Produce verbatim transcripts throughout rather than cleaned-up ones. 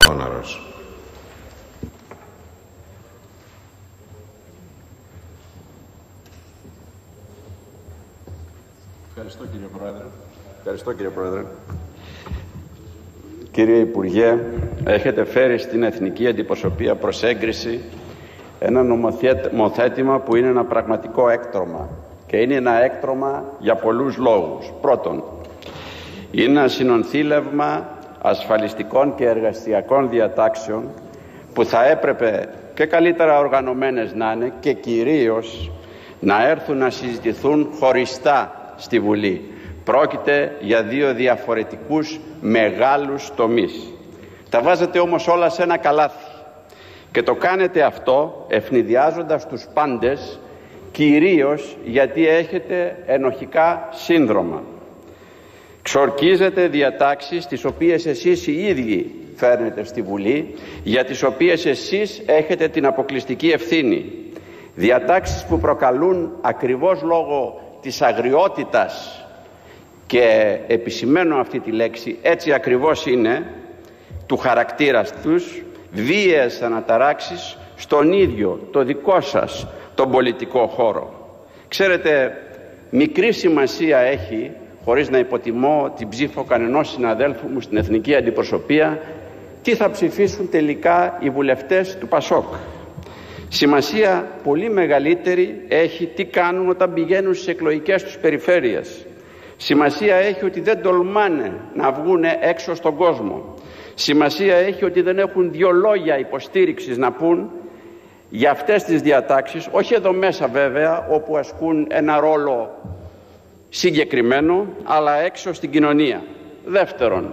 Παπαχώναρος. Ευχαριστώ κύριε Πρόεδρε. Ευχαριστώ κύριε Πρόεδρε. Κύριε Υπουργέ, έχετε φέρει στην Εθνική Αντιπροσωπεία προς έγκριση ένα νομοθέτημα που είναι ένα πραγματικό έκτρωμα. Και είναι ένα έκτρωμα για πολλούς λόγους. Πρώτον, είναι ένα συνονθήλευμα ασφαλιστικών και εργασιακών διατάξεων που θα έπρεπε και καλύτερα οργανωμένες να είναι και κυρίως να έρθουν να συζητηθούν χωριστά στη Βουλή. Πρόκειται για δύο διαφορετικούς μεγάλους τομείς. Τα βάζετε όμως όλα σε ένα καλάθι και το κάνετε αυτό ευνηδιάζοντας τους πάντες, κυρίως γιατί έχετε ενοχικά σύνδρομα. Ξορκίζετε διατάξεις τις οποίες εσείς οι ίδιοι φέρνετε στη Βουλή, για τις οποίες εσείς έχετε την αποκλειστική ευθύνη. Διατάξεις που προκαλούν ακριβώς λόγω της αγριότητας, και επισημαίνω αυτή τη λέξη, έτσι ακριβώς είναι, του χαρακτήρα τους, βίαιες αναταράξεις στον ίδιο το δικό σας τον πολιτικό χώρο. Ξέρετε, μικρή σημασία έχει, χωρίς να υποτιμώ την ψήφο κανενός συναδέλφου μου στην Εθνική Αντιπροσωπεία, τι θα ψηφίσουν τελικά οι βουλευτές του Πασόκ. Σημασία πολύ μεγαλύτερη έχει τι κάνουν όταν πηγαίνουν στις εκλογικές τους περιφέρειες. Σημασία έχει ότι δεν τολμάνε να βγουν έξω στον κόσμο. Σημασία έχει ότι δεν έχουν δύο λόγια υποστήριξης να πούν για αυτές τις διατάξεις, όχι εδώ μέσα βέβαια, όπου ασκούν ένα ρόλο συγκεκριμένο, αλλά έξω στην κοινωνία. Δεύτερον,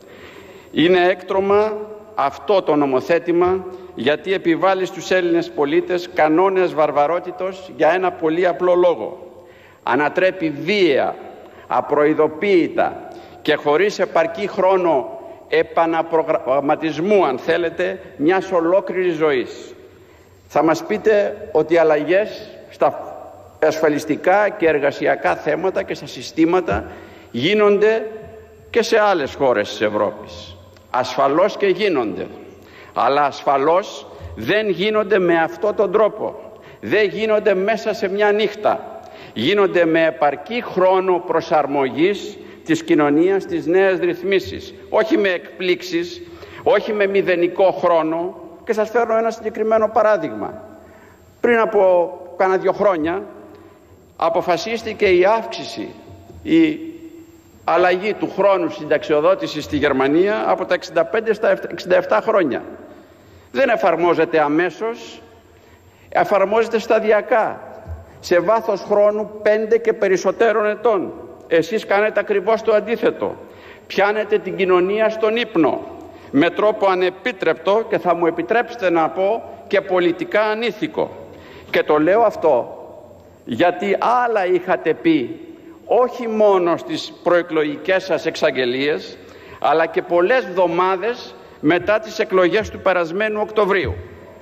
είναι έκτρωμα αυτό το νομοθέτημα γιατί επιβάλλει στους Έλληνες πολίτες κανόνες βαρβαρότητος για ένα πολύ απλό λόγο. Ανατρέπει βία, απροειδοποίητα και χωρίς επαρκή χρόνο επαναπρογραμματισμού, αν θέλετε, μιας ολόκληρης ζωής. Θα μας πείτε ότι οι αλλαγές στα ασφαλιστικά και εργασιακά θέματα και στα συστήματα γίνονται και σε άλλες χώρες της Ευρώπης. Ασφαλώς και γίνονται, αλλά ασφαλώς δεν γίνονται με αυτόν τον τρόπο. Δεν γίνονται μέσα σε μια νύχτα. Γίνονται με επαρκή χρόνο προσαρμογής της κοινωνίας στις νέες ρυθμίσεις. Όχι με εκπλήξεις, όχι με μηδενικό χρόνο. Και σας φέρνω ένα συγκεκριμένο παράδειγμα. Πριν από κάνα δύο χρόνια αποφασίστηκε η αύξηση, η αλλαγή του χρόνου συνταξιοδότησης στη Γερμανία από τα εξήντα πέντε στα εξήντα επτά χρόνια. Δεν εφαρμόζεται αμέσως, εφαρμόζεται σταδιακά, σε βάθος χρόνου πέντε και περισσότερων ετών. Εσείς κάνετε ακριβώς το αντίθετο. Πιάνετε την κοινωνία στον ύπνο με τρόπο ανεπίτρεπτο και θα μου επιτρέψετε να πω και πολιτικά ανήθικο. Και το λέω αυτό γιατί άλλα είχατε πει όχι μόνο στις προεκλογικές σας εξαγγελίες, αλλά και πολλές εβδομάδες μετά τις εκλογές του περασμένου Οκτωβρίου.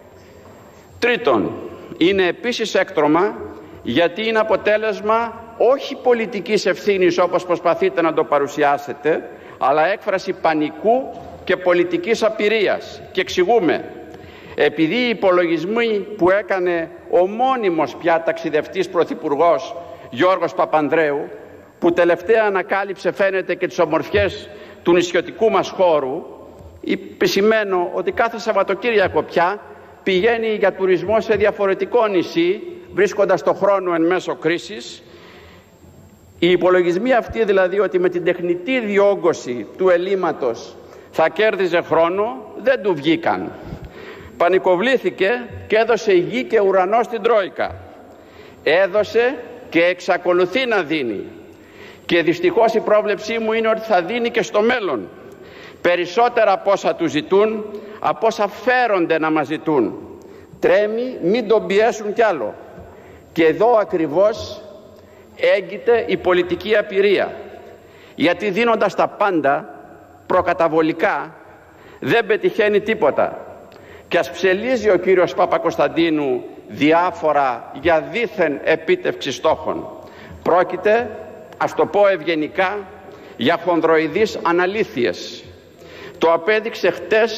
Τρίτον, είναι επίσης έκτρωμα γιατί είναι αποτέλεσμα όχι πολιτικής ευθύνης όπως προσπαθείτε να το παρουσιάσετε, αλλά έκφραση πανικού και πολιτικής απειρίας. Και εξηγούμε. Επειδή οι υπολογισμοί που έκανε ο μόνιμος πια ταξιδευτής πρωθυπουργός Γιώργος Παπανδρέου, που τελευταία ανακάλυψε φαίνεται και τις ομορφιές του νησιωτικού μας χώρου, επισημαίνω ότι κάθε Σαββατοκύριακο πια πηγαίνει για τουρισμό σε διαφορετικό νησί, βρίσκοντας το χρόνο εν μέσω κρίσης. Οι υπολογισμοί αυτοί δηλαδή ότι με την τεχνητή διόγκωση του ελλείμματος θα κέρδιζε χρόνο, δεν του βγήκαν. Πανικοβλήθηκε και έδωσε γη και ουρανό στην Τρόικα. Έδωσε και εξακολουθεί να δίνει. Και δυστυχώς η πρόβλεψή μου είναι ότι θα δίνει και στο μέλλον. Περισσότερα από όσα του ζητούν, από όσα φέρονται να μας ζητούν. Τρέμει, μην τον πιέσουν κι άλλο. Και εδώ ακριβώς έγκυται η πολιτική απειρία. Γιατί δίνοντας τα πάντα προκαταβολικά δεν πετυχαίνει τίποτα. Και ας ψελίζει ο κύριος Παπακοσταντίνου διάφορα για δήθεν επίτευξη στόχων. Πρόκειται, ας το πω ευγενικά, για χονδροειδείς αναλήθειες. Το απέδειξε χτες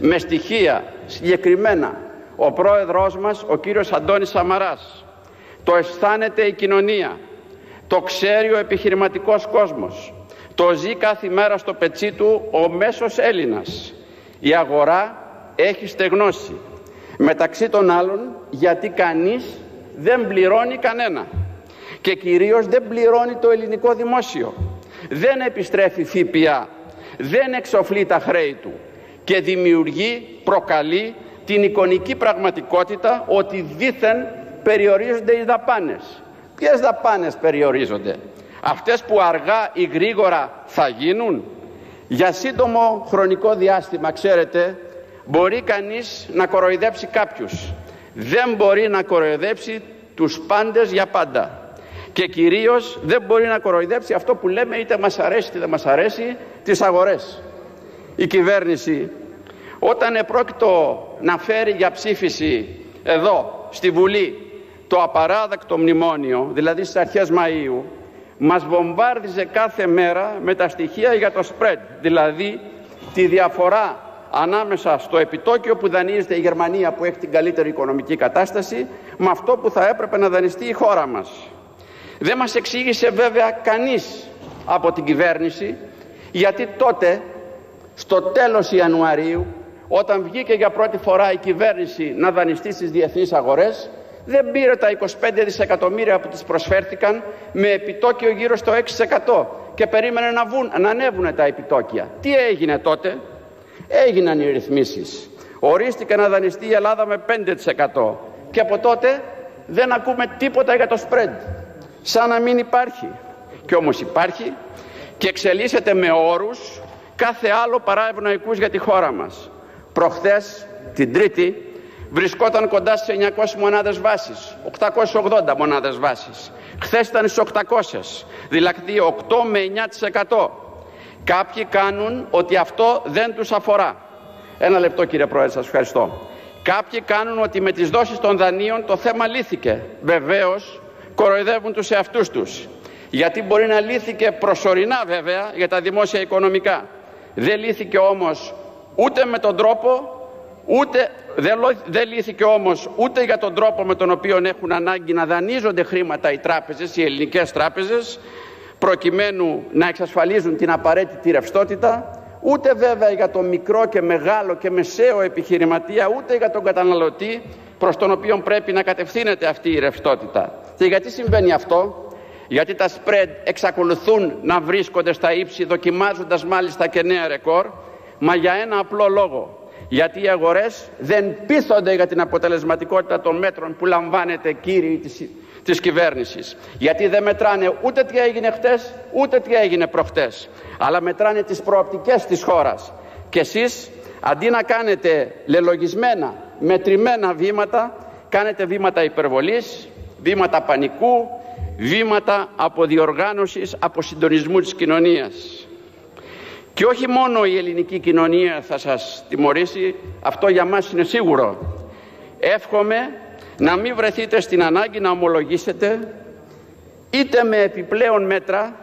με στοιχεία συγκεκριμένα ο πρόεδρός μας, ο κύριος Αντώνης Σαμαράς. Το αισθάνεται η κοινωνία, το ξέρει ο επιχειρηματικός κόσμος, το ζει κάθε μέρα στο πετσί του ο μέσος Έλληνας. Η αγορά έχει στεγνώσει, μεταξύ των άλλων γιατί κανείς δεν πληρώνει κανένα και κυρίως δεν πληρώνει το ελληνικό δημόσιο, δεν επιστρέφει ΦΠΑ, δεν εξοφλεί τα χρέη του και δημιουργεί, προκαλεί την εικονική πραγματικότητα ότι δήθεν περιορίζονται οι δαπάνες. Ποιες δαπάνες περιορίζονται? Αυτές που αργά ή γρήγορα θα γίνουν. Για σύντομο χρονικό διάστημα, ξέρετε, μπορεί κανείς να κοροϊδέψει κάποιους. Δεν μπορεί να κοροϊδέψει τους πάντες για πάντα. Και κυρίως δεν μπορεί να κοροϊδέψει αυτό που λέμε, είτε μας αρέσει είτε δεν μας αρέσει, τις αγορές. Η κυβέρνηση, όταν επρόκειτο να φέρει για ψήφιση εδώ στη Βουλή το απαράδεκτο μνημόνιο, δηλαδή στις αρχές Μαΐου, μας βομβάρδιζε κάθε μέρα με τα στοιχεία για το spread, δηλαδή τη διαφορά ανάμεσα στο επιτόκιο που δανείζεται η Γερμανία, που έχει την καλύτερη οικονομική κατάσταση, με αυτό που θα έπρεπε να δανειστεί η χώρα μας. Δεν μας εξήγησε βέβαια κανείς από την κυβέρνηση γιατί τότε, στο τέλος Ιανουαρίου, όταν βγήκε για πρώτη φορά η κυβέρνηση να δανειστεί στις διεθνείς αγορές, δεν πήρε τα είκοσι πέντε δισεκατομμύρια που της προσφέρθηκαν με επιτόκιο γύρω στο έξι τοις εκατό και περίμενε να, βουν, να ανέβουν τα επιτόκια. Τι έγινε τότε? Έγιναν οι ρυθμίσεις. Ορίστηκε να δανειστεί η Ελλάδα με πέντε τοις εκατό και από τότε δεν ακούμε τίποτα για το spread. Σαν να μην υπάρχει. Και όμως υπάρχει και εξελίσσεται με όρους κάθε άλλο παρά ευνοϊκούς για τη χώρα μας. Προχθές, την Τρίτη, βρισκόταν κοντά στις εννιακόσιες μονάδες βάσης, οκτακόσιες ογδόντα μονάδες βάσης. Χθες ήταν στις οκτακόσιες, δηλαδή οκτώ με εννιά τοις εκατό. Κάποιοι κάνουν ότι αυτό δεν τους αφορά. Ένα λεπτό κύριε Πρόεδρε, σας ευχαριστώ. Κάποιοι κάνουν ότι με τις δόσεις των δανείων το θέμα λύθηκε. Βεβαίως κοροϊδεύουν τους εαυτούς τους. Γιατί μπορεί να λύθηκε προσωρινά βέβαια για τα δημόσια οικονομικά. Δεν λύθηκε όμως ούτε με τον τρόπο, ούτε, δεν, δεν λύθηκε όμως ούτε για τον τρόπο με τον οποίο έχουν ανάγκη να δανείζονται χρήματα οι τράπεζες, οι ελληνικές τράπεζες, προκειμένου να εξασφαλίζουν την απαραίτητη ρευστότητα, ούτε βέβαια για το μικρό και μεγάλο και μεσαίο επιχειρηματία, ούτε για τον καταναλωτή προς τον οποίο πρέπει να κατευθύνεται αυτή η ρευστότητα. Και γιατί συμβαίνει αυτό? Γιατί τα spread εξακολουθούν να βρίσκονται στα ύψη, δοκιμάζοντας μάλιστα και νέα ρεκόρ, μα για ένα απλό λόγο. Γιατί οι αγορές δεν πείθονται για την αποτελεσματικότητα των μέτρων που λαμβάνεται κύριοι της, της κυβέρνησης. Γιατί δεν μετράνε ούτε τι έγινε χτες, ούτε τι έγινε προχτές, αλλά μετράνε τις προοπτικές της χώρας. Και εσείς, αντί να κάνετε λελογισμένα, μετρημένα βήματα, κάνετε βήματα υπερβολής, βήματα πανικού, βήματα αποδιοργάνωσης, αποσυντονισμού της κοινωνίας. Και όχι μόνο η ελληνική κοινωνία θα σας τιμωρήσει, αυτό για μας είναι σίγουρο. Εύχομαι να μην βρεθείτε στην ανάγκη να ομολογήσετε είτε με επιπλέον μέτρα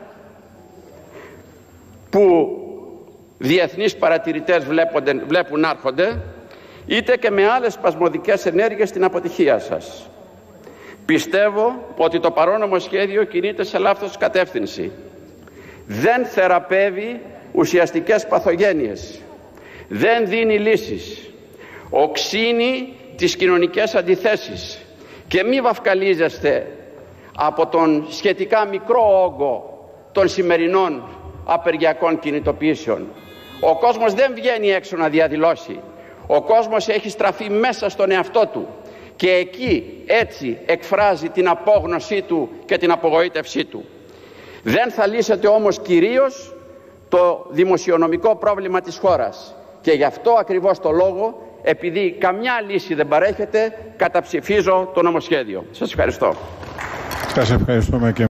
που διεθνείς παρατηρητές βλέπονται, βλέπουν να έρχονται, είτε και με άλλες σπασμωδικές ενέργειες στην αποτυχία σας. Πιστεύω ότι το παρόν νομοσχέδιο κινείται σε λάθος κατεύθυνση. Δεν θεραπεύει ουσιαστικές παθογένειες, δεν δίνει λύσεις, οξύνει τις κοινωνικές αντιθέσεις και μη βαφκαλίζεστε από τον σχετικά μικρό όγκο των σημερινών απεργιακών κινητοποιήσεων. Ο κόσμος δεν βγαίνει έξω να διαδηλώσει. Ο κόσμος έχει στραφεί μέσα στον εαυτό του και εκεί έτσι εκφράζει την απόγνωσή του και την απογοήτευσή του. Δεν θα λύσετε όμως κυρίως το δημοσιονομικό πρόβλημα της χώρας και γι' αυτό ακριβώς το λόγο, επειδή καμιά λύση δεν παρέχεται, καταψηφίζω το νομοσχέδιο. Σας ευχαριστώ. Σας ευχαριστούμε και